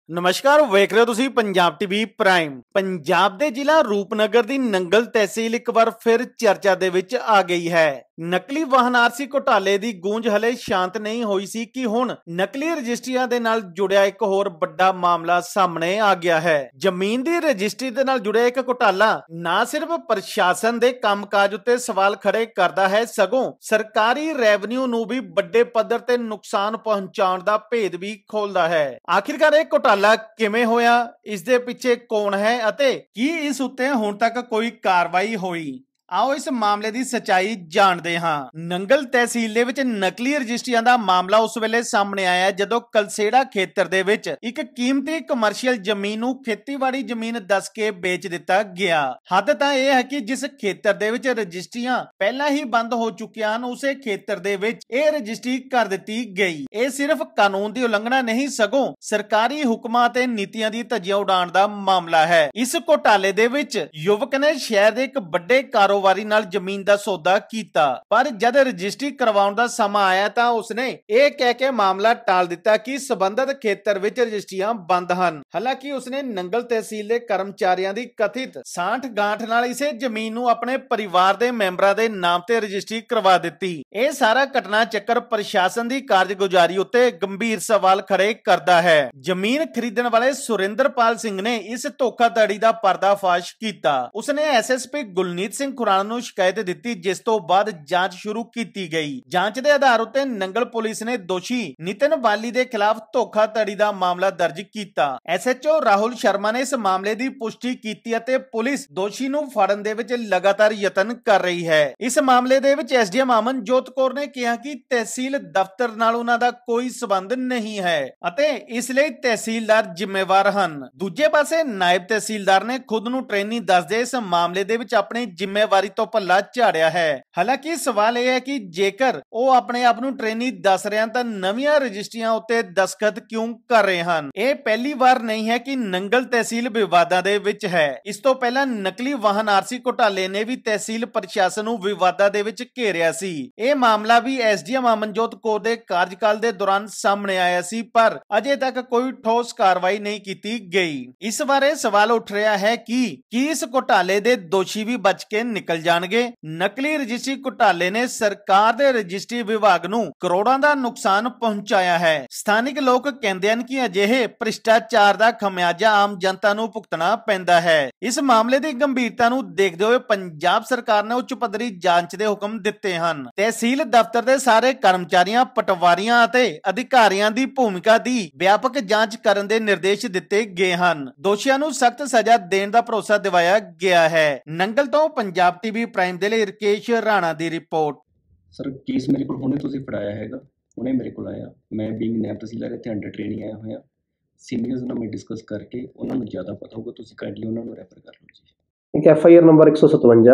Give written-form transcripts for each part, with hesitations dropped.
ਨਮਸਕਾਰ, ਵੇਖ ਰਹੇ ਹੋ ਤੁਸੀਂ ਪੰਜਾਬ ਟੀਵੀ ਪ੍ਰਾਈਮ। ਪੰਜਾਬ ਦੇ ਜ਼ਿਲ੍ਹਾ ਰੂਪਨਗਰ ਦੀ ਨੰਗਲ ਤਹਿਸੀਲ ਇੱਕ ਵਾਰ ਫਿਰ ਚਰਚਾ ਦੇ ਵਿੱਚ ਆ ਗਈ ਹੈ। ਨਕਲੀ ਵਾਹਨ ਆਰਸੀ ਘੁਟਾਲੇ ਦੀ ਗੂੰਜ ਹਲੇ ਸ਼ਾਂਤ ਨਹੀਂ ਹੋਈ ਸੀ ਕਿ ਹੁਣ ਨਕਲੀ ਰਜਿਸਟਰੀਆਂ ਦੇ ਨਾਲ ਜੁੜਿਆ ਇੱਕ ਹੋਰ ਵੱਡਾ ਮਾਮਲਾ ਸਾਹਮਣੇ ਆ ਗਿਆ ਹੈ। ਜ਼ਮੀਨ ਦੀ ਰਜਿਸਟਰੀ ਦੇ ਨਾਲ ਜੁੜਿਆ ਇੱਕ ਘੁਟਾਲਾ ਨਾ ਸਿਰਫ ਪ੍ਰਸ਼ਾਸਨ ਦੇ ਕੰਮਕਾਜ ਉੱਤੇ ਸਵਾਲ ਖੜੇ ਕਰਦਾ ਹੈ, ਸਗੋਂ ਸਰਕਾਰੀ ਰੈਵਨਿਊ ਨੂੰ ਵੀ ਵੱਡੇ ਪੱਧਰ ਤੇ ਨੁਕਸਾਨ ਪਹੁੰਚਾਉਣ ਦਾ ਭੇਦ ਵੀ ਖੋਲਦਾ ਹੈ। ਆਖਿਰਕਾਰ ਇਹ ਘੁਟਾਲਾ ਕਿਵੇਂ ਹੋਇਆ, ਇਸ ਦੇ ਪਿੱਛੇ ਕੌਣ ਹੈ ਅਤੇ ਕੀ ਇਸ ਉੱਤੇ ਹੁਣ ਤੱਕ ਕੋਈ ਕਾਰਵਾਈ ਹੋਈ? ਆਓ ਇਸ ਮਾਮਲੇ ਦੀ ਸੱਚਾਈ ਜਾਣਦੇ ਹਾਂ। ਨੰਗਲ ਤਹਿਸੀਲ ਦੇ ਵਿੱਚ ਨਕਲੀ ਰਜਿਸਟਰੀਆਂ ਦਾ ਮਾਮਲਾ ਉਸ ਵੇਲੇ ਸਾਹਮਣੇ ਆਇਆ ਜਦੋਂ ਕਲਸੇੜਾ ਖੇਤਰ ਦੇ ਵਿੱਚ ਇੱਕ ਕੀਮਤੀ ਕਮਰਸ਼ੀਅਲ ਜ਼ਮੀਨ ਨੂੰ ਖੇਤੀਬਾੜੀ ਜ਼ਮੀਨ ਦੱਸ ਕੇ ਵੇਚ ਦਿੱਤਾ ਗਿਆ। ਹੱਦ ਤਾਂ ਇਹ ਹੈ ਕਿ ਜਿਸ ਖੇਤਰ ਦੇ ਵਿੱਚ ਰਜਿਸਟਰੀਆਂ ਪਹਿਲਾਂ ਹੀ ਬੰਦ ਹੋ ਚੁੱਕੀਆਂ ਹਨ, ਉਸੇ ਖੇਤਰ ਦੇ ਵਿੱਚ ਇਹ ਰਜਿਸਟਰੀ ਕਰ ਦਿੱਤੀ ਗਈ। ਇਹ ਸਿਰਫ ਕਾਨੂੰਨ ਦੀ ਉਲੰਘਣਾ ਨਹੀਂ, ਸਗੋਂ ਸਰਕਾਰੀ ਹੁਕਮਾਂ ਤੇ ਨੀਤੀਆਂ ਦੀ ਧੱਜੀਆਂ ਉਡਾਉਣ ਦਾ ਮਾਮਲਾ ਹੈ। ਇਸ ਘੁਟਾਲੇ ਦੇ ਵਿੱਚ ਯੁਵਕ ਨੇ ਸ਼ਹਿਰ ਦੇ ਇੱਕ ਵੱਡੇ ਕਾਰੋਬਾਰੀ ਨਾਲ ਜ਼ਮੀਨ ਦਾ ਸੌਦਾ ਕੀਤਾ, ਪਰ ਜਦ ਰਜਿਸਟਰੀ ਕਰਵਾਉਣ ਦਾ ਸਮਾਂ ਆਇਆ ਤਾਂ ਉਸਨੇ ਇਹ ਕਹਿ ਕੇ ਮਾਮਲਾ ਟਾਲ ਦਿੱਤਾ ਕਿ ਸਬੰਧਤ ਖੇਤਰ ਵਿੱਚ ਰਜਿਸਟਰੀਆਂ ਬੰਦ ਹਨ। ਹਾਲਾਂਕਿ ਉਸਨੇ ਨੰਗਲ ਤਹਿਸੀਲ ਦੇ ਕਰਮਚਾਰੀਆਂ ਦੀ ਕਥਿਤ ਸਾਂਠ-ਗਾਂਠ ਨਾਲ ਇਸੇ ਜ਼ਮੀਨ ਨੂੰ ਆਪਣੇ ਪਰਿਵਾਰ ਦੇ ਮੈਂਬਰਾਂ ਦੇ ਨਾਮ ਤੇ ਰਜਿਸਟਰੀ ਕਰਵਾ ਦਿੱਤੀ। ਇਹ ਸਾਰਾ ਘਟਨਾ ਚੱਕਰ ਪ੍ਰਸ਼ਾਸਨ ਦੀ ਕਾਰਜਗੁਜ਼ਾਰੀ ਉੱਤੇ ਗੰਭੀਰ ਸਵਾਲ ਖੜੇ ਕਰਦਾ ਹੈ। ਜ਼ਮੀਨ ਖਰੀਦਣ ਵਾਲੇ ਸੁਰਿੰਦਰਪਾਲ ਸਿੰਘ ਨੇ ਇਸ ਧੋਖਾਧੜੀ ਦਾ ਪਰਦਾਫਾਸ਼ ਕੀਤਾ। ਉਸਨੇ ਐਸਐਸਪੀ ਗੁਲਨੀਤ ਸਿੰਘ ਖੁਰਾਣਾ ਨੂੰ ਸ਼ਿਕਾਇਤ ਦਿੱਤੀ, ਜਿਸ ਤੋਂ ਬਾਅਦ ਜਾਂਚ ਸ਼ੁਰੂ ਕੀਤੀ ਗਈ। ਜਾਂਚ ਦੇ ਆਧਾਰ ਉੱਤੇ ਨੰਗਲ ਪੁਲਿਸ ਨੇ ਦੋਸ਼ੀ ਨਿਤਿਨ ਬਾਲੀ ਦੇ ਖਿਲਾਫ ਧੋਖਾਧੜੀ ਦਾ ਮਾਮਲਾ ਦਰਜ ਕੀਤਾ। ਐਸਐਚਓ ਰਾਹੁਲ ਸ਼ਰਮਾ ਨੇ ਇਸ ਮਾਮਲੇ ਦੀ ਪੁਸ਼ਟੀ ਕੀਤੀ ਅਤੇ ਪੁਲਿਸ ਦੋਸ਼ੀ ਨੂੰ ਫੜਨ ਦੇ ਵਿੱਚ ਲਗਾਤਾਰ ਯਤਨ ਕਰ ਰਹੀ ਹੈ। ਇਸ ਮਾਮਲੇ ਦੇ ਵਿੱਚ ਐਸਡੀਐਮ ਅਮਨਜੋਤ ਕੌਰ ਨੇ ਕਿਹਾ ਕਿ ਤਹਿਸੀਲ ਦਫ਼ਤਰ ਨਾਲ ਉਹਨਾਂ ਦਾ ਕੋਈ ਸਬੰਧ ਨਹੀਂ ਹੈ ਅਤੇ ਇਸ ਲਈ ਤਹਿਸੀਲਦਾਰ ਜ਼ਿੰਮੇਵਾਰ ਹਨ। ਦੂਜੇ ਪਾਸੇ ਨਾਇਬ ਤਹਿਸੀਲਦਾਰ ਨੇ ਖੁਦ ਨੂੰ ਟ੍ਰੇਨੀ ਦੱਸਦੇ ਇਸ ਮਾਮਲੇ ਦੇ ਵਿੱਚ ਆਪਣੀ ਜ਼ਿੰਮੇਵਾਰੀ ਤੋਂ ਪੱਲਾ ਝਾੜਿਆ ਹੈ। ਹਾਲਾਂਕਿ ਸਵਾਲ ਇਹ ਹੈ ਕਿ ਜੇਕਰ ਉਹ ਆਪਣੇ ਆਪ ਨੂੰ ਟ੍ਰੇਨੀ ਦੱਸ ਰਹੇ ਹਨ ਤਾਂ ਨਵੀਆਂ ਰਜਿਸਟਰੀਆਂ ਉੱਤੇ ਦਸਖਤ ਕਿਉਂ ਕਰ ਰਹੇ ਹਨ? ਇਹ ਪਹਿਲੀ ਵਾਰ ਨਹੀਂ ਹੈ ਕਿ ਨੰਗਲ ਤਹਿਸੀਲ ਵਿਵਾਦਾਂ ਦੇ ਵਿੱਚ ਹੈ। ਇਸ ਤੋਂ ਪਹਿਲਾਂ ਨਕਲੀ ਵਾਹਨ ਆਰਸੀ ਘੁਟਾਲੇ ਨੇ ਵੀ ਤਹਿਸੀਲ ਪ੍ਰਸ਼ਾਸਨ ਨੂੰ ਵਿਵਾਦਾਂ ਦੇ ਵਿੱਚ ਘੇਰਿਆ ਸੀ। ਇਹ ਮਾਮਲਾ ਵੀ ਐਸਡੀਐਮ ਅਮਨਜੋਤ ਕੌਰ ਦੇ ਕਾਰਜਕਾਲ ਦੇ ਦੌਰਾਨ ਸਾਹਮਣੇ ਆਇਆ ਸੀ, ਪਰ ਅਜੇ ਤੱਕ ਕੋਈ ਠੋਸ ਕਾਰਵਾਈ ਨਹੀਂ ਕੀਤੀ ਗਈ। ਇਸ ਬਾਰੇ ਸਵਾਲ ਉੱਠ ਰਿਹਾ ਹੈ ਕਿ ਕੀ ਇਸ ਘੁਟਾਲੇ ਦੇ ਦੋਸ਼ੀ ਵੀ ਬਚ ਕੇ ਨਿਕਲ ਜਾਣਗੇ? ਨਕਲੀ ਰਜਿਸਟਰੀ ਘੁਟਾਲੇ ਨੇ ਸਰਕਾਰ ਦੇ ਰਜਿਸਟਰੀ ਵਿਭਾਗ ਨੂੰ ਕਰੋੜਾਂ ਦਾ ਨੁਕਸਾਨ ਪਹੁੰਚਾਇਆ ਹੈ। ਸਥਾਨਿਕ ਲੋਕ ਕਹਿੰਦੇ ਹਨ ਕਿ ਅਜਿਹੇ ਭ੍ਰਿਸ਼ਟਾਚਾਰ ਦਾ ਖਮਿਆਜ਼ਾ ਆਮ ਜਨਤਾ ਨੂੰ ਭੁਗਤਣਾ ਪੈਂਦਾ ਹੈ। ਇਸ ਮਾਮਲੇ ਦੀ ਗੰਭੀਰਤਾ ਨੂੰ ਦੇਖਦੇ ਹੋਏ ਪੰਜਾਬ ਸਰਕਾਰ ਨੇ ਉੱਚ ਪੱਧਰੀ ਜਾਂਚ ਦੇ ਹੁਕਮ ਦਿੱਤੇ ਹਨ। ਤਹਿਸੀਲ ਦਫ਼ਤਰ ਦੇ ਸਾਰੇ ਕਰਮਚਾਰੀਆਂ, ਪਟਵਾਰੀਆਂ ਅਤੇ ਅਧਿਕਾਰੀਆਂ ਦੀ ਭੂਮਿਕਾ ਦੀ ਵਿਆਪਕ ਜਾਂਚ ਕਰਨ ਦੇ ਨਿਰਦੇਸ਼ ਦਿੱਤੇ ਗਏ ਹਨ। ਦੋਸ਼ੀਆਂ ਨੂੰ ਸਖਤ ਸਜ਼ਾ ਦੇਣ ਦਾ ਭਰੋਸਾ ਦਿਵਾਇਆ ਗਿਆ ਹੈ। ਨੰਗਲ ਤੋਂ ਪੰਜਾਬ ਟੀਵੀ ਪ੍ਰਾਈਮ ਦੇ ਲਈ ਰਕੇਸ਼ ਰਾਣਾ ਦੀ ਰਿਪੋਰਟ। ਸਰ, ਕੇਸ ਮੇਰੇ ਕੋਲ ਹੁਣੇ ਤੁਸੀਂ ਫੜਾਇਆ ਹੈਗਾ, ਹੁਣੇ ਮੇਰੇ ਕੋਲ ਆਇਆ। ਮੈਂ ਬੀਇੰਗ ਨਾਇਬ ਤਹਿਸੀਲਦਾਰ ਇੱਥੇ ਅੰਡਰ ਟ੍ਰੇਨਿੰਗ ਆਇਆ ਹੋਇਆ। ਸੀਨੀਅਰਸ ਨਾਲ ਮੈਂ ਡਿਸਕਸ ਕਰਕੇ ਉਹਨਾਂ ਨੂੰ ਜ਼ਿਆਦਾ ਪਤਾ ਹੋਊਗਾ, ਤੁਸੀਂ ਕਾਈਂਡਲੀ ਉਹਨਾਂ ਨੂੰ ਰੈਫਰ ਕਰ ਲਓ ਜੀ। ਇੱਕ ਐਫਆਈਆਰ ਨੰਬਰ 157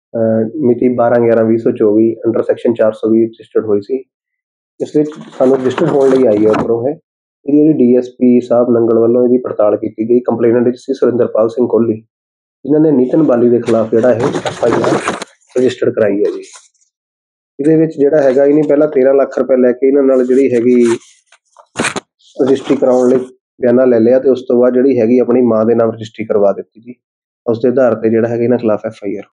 ਮਿਤੀ 12/11/2024 ਅੰਡਰ ਸੈਕਸ਼ਨ 420 ਰਜਿਸਟਰਡ ਹੋਈ ਸੀ। ਇਸ ਵਿੱਚ ਸਾਨੂੰ ਰਜਿਸਟਰਡ ਹੋਣ ਲਈ ਆਈ ਹੈ ਉੱਪਰੋਂ ਹੈ। ਇਹਦੀ ਜਿਹੜੀ ਡੀਐਸਪੀ ਸਾਹਿਬ ਨੰਗਲ ਵੱਲੋਂ ਇਹਦੀ ਪੜਤਾਲ ਕੀਤੀ ਗਈ। ਕੰਪਲੇਨੈਂਟ ਵਿੱਚ ਸੀ ਸੁਰਿੰਦਰਪਾਲ ਸਿੰਘ ਕੋਹਲੀ, ਜਿਨ੍ਹਾਂ ਨੇ ਨਿਤਿਨ ਬਾਲੀ ਦੇ ਖਿਲਾਫ ਜਿਹੜਾ ਇਹ ਐਫਆਈਆਰ ਰਜਿਸਟਰਡ ਕਰਾਈ ਹੈ ਜੀ। ਇਹਦੇ ਵਿੱਚ ਜਿਹੜਾ ਹੈਗਾ ਇਹਨੇ ਪਹਿਲਾਂ 13 ਲੱਖ ਰੁਪਏ ਲੈ ਕੇ ਇਹਨਾਂ ਨਾਲ ਜਿਹੜੀ ਹੈਗੀ ਰਜਿਸਟਰੀ ਕਰਾਉਣ ਲਈ ਬਿਆਨਾ ਲੈ ਲਿਆ ਤੇ ਉਸ ਤੋਂ ਬਾਅਦ ਜਿਹੜੀ ਹੈਗੀ ਆਪਣੀ ਮਾਂ ਦੇ ਨਾਮ ਰਜਿਸਟਰੀ ਕਰਵਾ ਦਿੱਤੀ ਜੀ। ਉਸ ਦੇ ਆਧਾਰ ਤੇ ਜਿਹੜਾ ਹੈਗਾ ਇਹਨਾਂ ਖਿਲਾਫ ਐਫਆਈਆਰ